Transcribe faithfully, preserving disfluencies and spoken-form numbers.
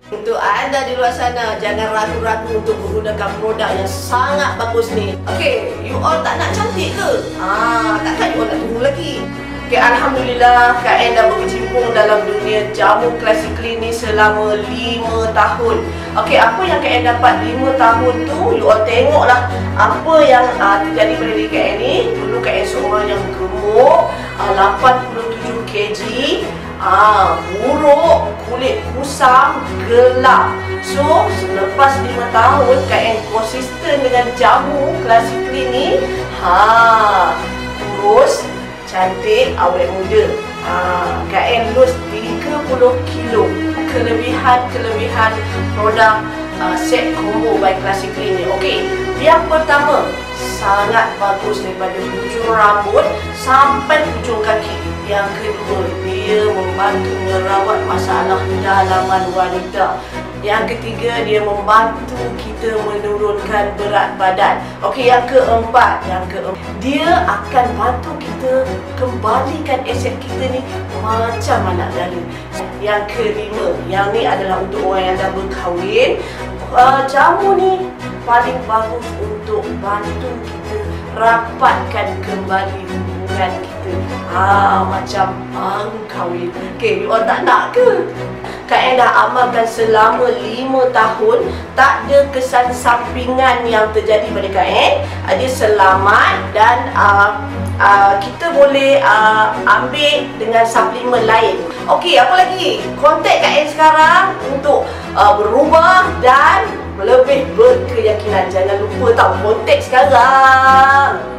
Untuk anda di luar sana, jangan ragu-ragu untuk menggunakan produk yang sangat bagus ni. Okay, you all tak nak cantik ke? Ah, takkan you all nak tunggu lagi? Okay, Alhamdulillah Kak En dah berkecimpung dalam dunia jamu klasik klinis selama lima tahun. Okay, apa yang Kak En dapat lima tahun tu, you all tengoklah apa yang uh, terjadi pada diri Kak En ni. Dulu Kak En seorang yang gemuk, uh, lapan puluh tujuh kilogram. Ah, buruk, kulit kusam, gelap. So, selepas lima tahun Kak En konsisten dengan jamu klasik klinik. Ha, kurus, cantik, awet muda. Ha, Kak En lose tiga puluh kilo. Kelebihan-kelebihan produk uh, set combo by klasik klinik. Okey, yang pertama, sangat bagus daripada hujung rambut sampai hujung kaki. Yang kedua, dia membantu merawat masalah dalaman wanita. Yang ketiga, dia membantu kita menurunkan berat badan. Okey, yang keempat, yang keempat, dia akan bantu kita kembalikan aset kita ni macam anak dara. Yang kelima, yang ni adalah untuk orang yang dah berkahwin. Uh, jamu ni paling bagus untuk bantu kita rapatkan kembali hubungan kita. Ah, macam baru kahwin. Okay, you all tak nak ke? Kak En dah amalkan selama lima tahun. Tak ada kesan sampingan yang terjadi pada Kak En. Dia selamat dan uh, uh, kita boleh uh, ambil dengan suplemen lain. Okey, apa lagi? Kontak Kak En sekarang untuk uh, berubah dan lebih berkeyakinan. Jangan lupa tau, kontak sekarang.